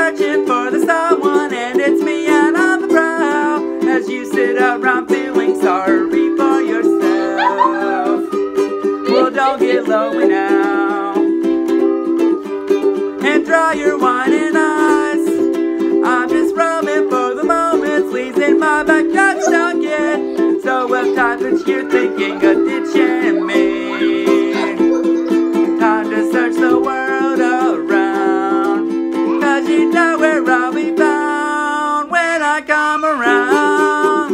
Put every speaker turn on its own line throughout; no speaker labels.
searching for the someone, and it's me out on the prowl. As you sit around feeling sorry for yourself. Well, don't get lonely now, and dry your whining eyes. I'm just roaming for the moments, leaves in my back, just don't get so uptight that you're thinking of ditching me. Time to search the world around, 'cause you know where I'll be found when I come around.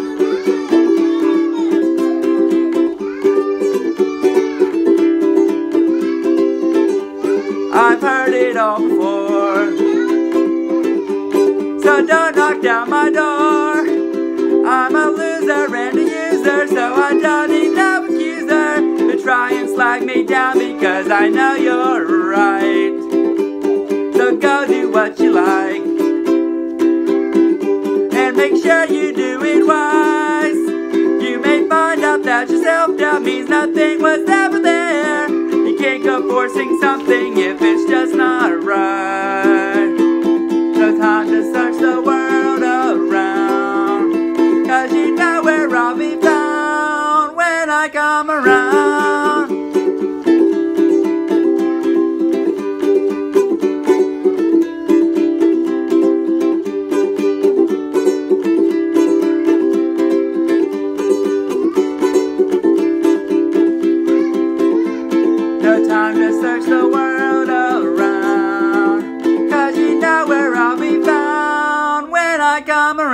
I've heard it all before, so don't knock down my door. I'm a loser and a user, so I don't need no accuser to try and slag me down, because I know you're right. So go do what you like, and make sure you do it wise. You may find out that your self-doubt means nothing was ever there. You can't go forcing something if it's just not right. No time to search the world around, 'cause you know where I'll be found when I come around. No time to search the world around, 'cause you know where I'll be found when I come around.